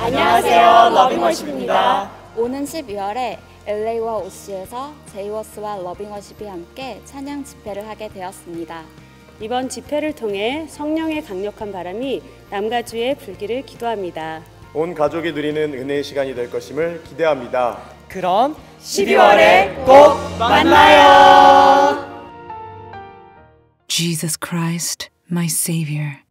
안녕하세요, 러빙워십입니다. 오는 12월에 LA와 OC에서 제이워스와 러빙워십이 함께 찬양 집회를 하게 되었습니다. 이번 집회를 통해 성령의 강력한 바람이 남가주의 불기를 기도합니다. 온 가족이 누리는 은혜의 시간이 될 것임을 기대합니다. 그럼 12월에 꼭 만나요. Jesus Christ, my Savior.